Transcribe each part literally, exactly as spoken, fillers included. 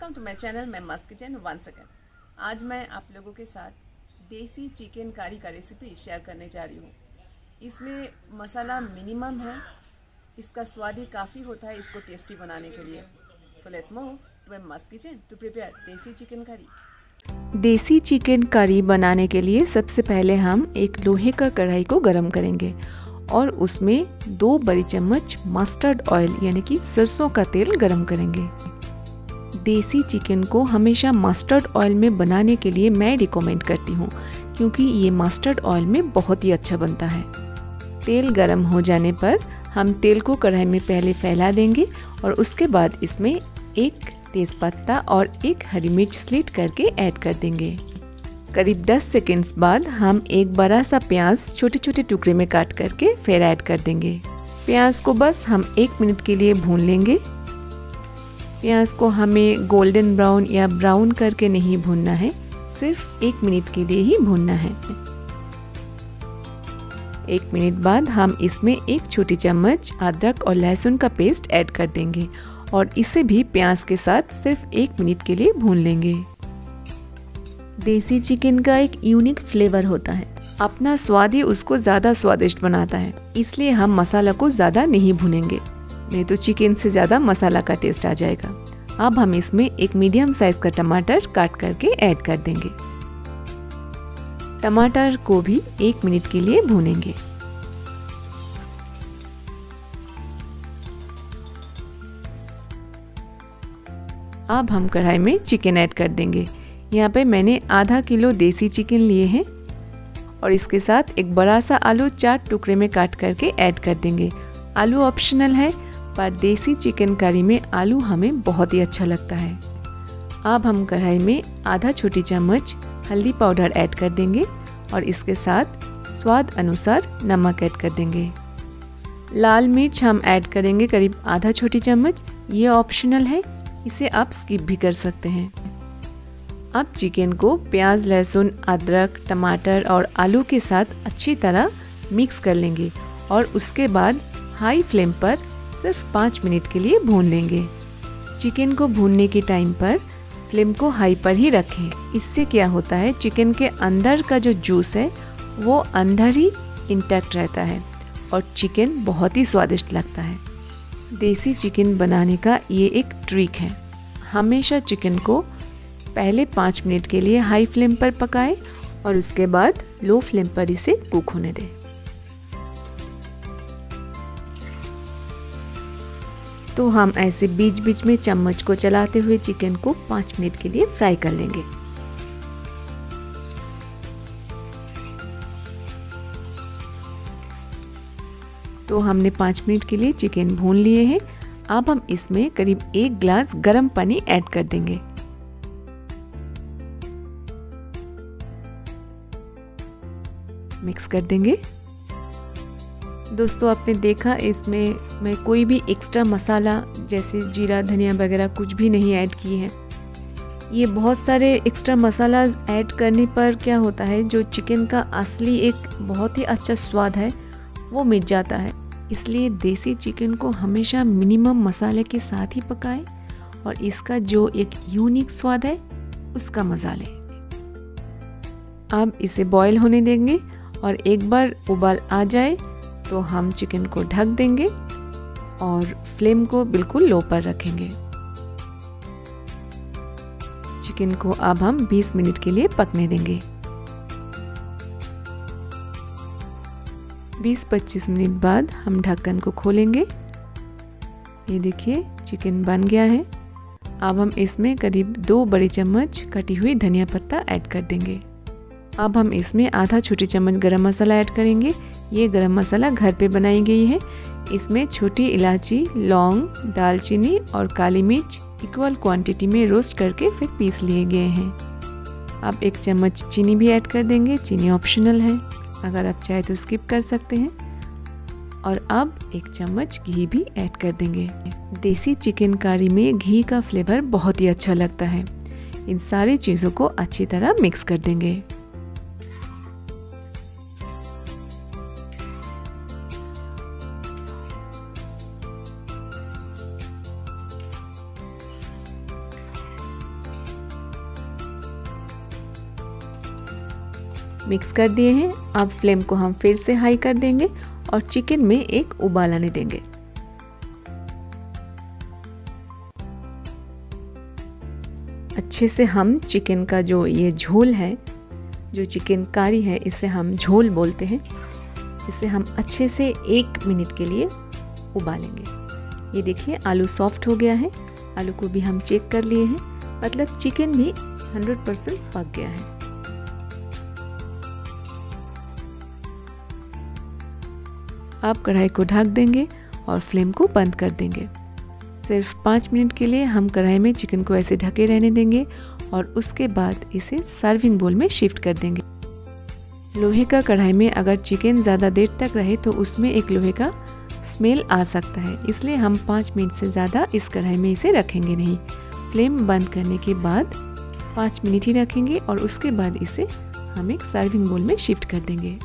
Welcome to my channel मैं मस्त kitchen once again. आज मैं आप लोगों के साथ देसी चिकन करी का रेसिपी शेयर करने जा रही हूँ। इसमें मसाला मिनिमम है, इसका स्वाद ही काफ़ी होता है इसको टेस्टी बनाने के लिए। So let's move to my Mast kitchen to prepare desi chicken curry. Desi chicken करी बनाने के लिए सबसे पहले हम एक लोहे का कढ़ाई को गरम करेंगे और उसमें दो बड़ी चम्मच मस्टर्ड ऑयल यानी कि सरसों का तेल गरम करेंगे। देसी चिकन को हमेशा मस्टर्ड ऑयल में बनाने के लिए मैं रिकमेंड करती हूँ, क्योंकि ये मस्टर्ड ऑयल में बहुत ही अच्छा बनता है। तेल गरम हो जाने पर हम तेल को कढ़ाई में पहले फैला देंगे और उसके बाद इसमें एक तेज़पत्ता और एक हरी मिर्च स्लिट करके ऐड कर देंगे। करीब दस सेकंड्स बाद हम एक बड़ा सा प्याज छोटे छोटे टुकड़े में काट करके फिर ऐड कर देंगे। प्याज को बस हम एक मिनट के लिए भून लेंगे। प्याज को हमें गोल्डन ब्राउन या ब्राउन करके नहीं भूनना है, सिर्फ एक मिनट के लिए ही भूनना है। एक मिनट बाद हम इसमें एक छोटी चम्मच अदरक और लहसुन का पेस्ट ऐड कर देंगे और इसे भी प्याज के साथ सिर्फ एक मिनट के लिए भून लेंगे। देसी चिकन का एक यूनिक फ्लेवर होता है, अपना स्वाद ही उसको ज़्यादा स्वादिष्ट बनाता है, इसलिए हम मसाला को ज़्यादा नहीं भूनेंगे, नहीं तो चिकन से ज़्यादा मसाला का टेस्ट आ जाएगा। अब हम इसमें एक मीडियम साइज का टमाटर काट करके ऐड कर देंगे। टमाटर को भी एक मिनट के लिए भूनेंगे। अब हम कढ़ाई में चिकन ऐड कर देंगे। यहाँ पे मैंने आधा किलो देसी चिकन लिए हैं और इसके साथ एक बड़ा सा आलू चार टुकड़े में काट करके ऐड कर देंगे। आलू ऑप्शनल है, पर देसी चिकन करी में आलू हमें बहुत ही अच्छा लगता है। अब हम कढ़ाई में आधा छोटी चम्मच हल्दी पाउडर ऐड कर देंगे और इसके साथ स्वाद अनुसार नमक ऐड कर देंगे। लाल मिर्च हम ऐड करेंगे करीब आधा छोटी चम्मच, ये ऑप्शनल है, इसे आप स्किप भी कर सकते हैं। अब चिकन को प्याज, लहसुन, अदरक, टमाटर और आलू के साथ अच्छी तरह मिक्स कर लेंगे और उसके बाद हाई फ्लेम पर सिर्फ पाँच मिनट के लिए भून लेंगे। चिकन को भूनने के टाइम पर फ्लेम को हाई पर ही रखें। इससे क्या होता है, चिकन के अंदर का जो जूस है वो अंदर ही इंटैक्ट रहता है और चिकन बहुत ही स्वादिष्ट लगता है। देसी चिकन बनाने का ये एक ट्रिक है। हमेशा चिकन को पहले पाँच मिनट के लिए हाई फ्लेम पर पकाएं और उसके बाद लो फ्लेम पर इसे कुक होने दें। तो हम ऐसे बीच बीच में चम्मच को चलाते हुए चिकन को पाँच मिनट के लिए फ्राई कर लेंगे। तो हमने पाँच मिनट के लिए चिकन भून लिए हैं। अब हम इसमें करीब एक ग्लास गर्म पानी ऐड कर देंगे। मिक्स कर देंगे। दोस्तों, आपने देखा इसमें मैं कोई भी एक्स्ट्रा मसाला जैसे जीरा, धनिया वगैरह कुछ भी नहीं ऐड किए हैं। ये बहुत सारे एक्स्ट्रा मसाला ऐड करने पर क्या होता है, जो चिकन का असली एक बहुत ही अच्छा स्वाद है वो मिट जाता है। इसलिए देसी चिकन को हमेशा मिनिमम मसाले के साथ ही पकाएं और इसका जो एक यूनिक स्वाद है उसका मज़ा लें। अब इसे बॉईल होने देंगे और एक बार उबाल आ जाए तो हम चिकन को ढक देंगे और फ्लेम को बिल्कुल लो पर रखेंगे। चिकन को अब हम बीस मिनट के लिए पकने देंगे। बीस पच्चीस मिनट बाद हम ढक्कन को खोलेंगे। ये देखिए चिकन बन गया है। अब हम इसमें करीब दो बड़ी चम्मच कटी हुई धनिया पत्ता ऐड कर देंगे। अब हम इसमें आधा छोटी चम्मच गरम मसाला ऐड करेंगे। ये गरम मसाला घर पे बनाई गई है। इसमें छोटी इलायची, लौंग, दालचीनी और काली मिर्च इक्वल क्वांटिटी में रोस्ट करके फिर पीस लिए गए हैं। अब एक चम्मच चीनी भी ऐड कर देंगे। चीनी ऑप्शनल है, अगर आप चाहे तो स्किप कर सकते हैं। और अब एक चम्मच घी भी ऐड कर देंगे। देसी चिकन करी में घी का फ्लेवर बहुत ही अच्छा लगता है। इन सारी चीज़ों को अच्छी तरह मिक्स कर देंगे। मिक्स कर दिए हैं। अब फ्लेम को हम फिर से हाई कर देंगे और चिकन में एक उबाल आने देंगे। अच्छे से हम चिकन का जो ये झोल है, जो चिकन कारी है, इसे हम झोल बोलते हैं। इसे हम अच्छे से एक मिनट के लिए उबालेंगे। ये देखिए आलू सॉफ्ट हो गया है। आलू को भी हम चेक कर लिए हैं, मतलब चिकन भी सौ परसेंट पक गया है। अब कढ़ाई को ढक देंगे और फ्लेम को बंद कर देंगे। सिर्फ पाँच मिनट के लिए हम कढ़ाई में चिकन को ऐसे ढके रहने देंगे और उसके बाद इसे सर्विंग बोल में शिफ्ट कर देंगे। लोहे का कढ़ाई में अगर चिकन ज़्यादा देर तक रहे तो उसमें एक लोहे का स्मेल आ सकता है, इसलिए हम पाँच मिनट से ज़्यादा इस कढ़ाई में इसे रखेंगे नहीं। फ्लेम बंद करने के बाद पाँच मिनट ही रखेंगे और उसके बाद इसे हम एक सर्विंग बोल में शिफ्ट कर देंगे।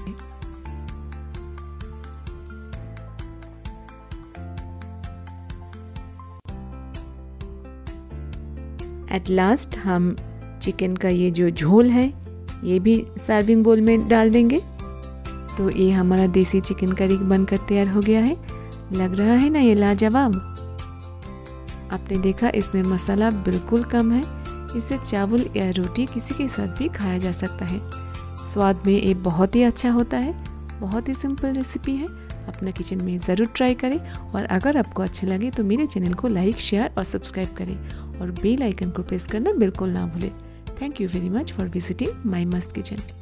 एट लास्ट हम चिकन का ये जो झोल है ये भी सर्विंग बोल में डाल देंगे। तो ये हमारा देसी चिकन करी बनकर तैयार हो गया है। लग रहा है ना ये लाजवाब। आपने देखा इसमें मसाला बिल्कुल कम है। इसे चावल या रोटी किसी के साथ भी खाया जा सकता है। स्वाद में ये बहुत ही अच्छा होता है। बहुत ही सिंपल रेसिपी है। अपना किचन में ज़रूर ट्राई करें और अगर आपको अच्छे लगे तो मेरे चैनल को लाइक, शेयर और सब्सक्राइब करें और बेल आइकन को प्रेस करना बिल्कुल ना भूलें। Thank you very much for visiting my Mast kitchen.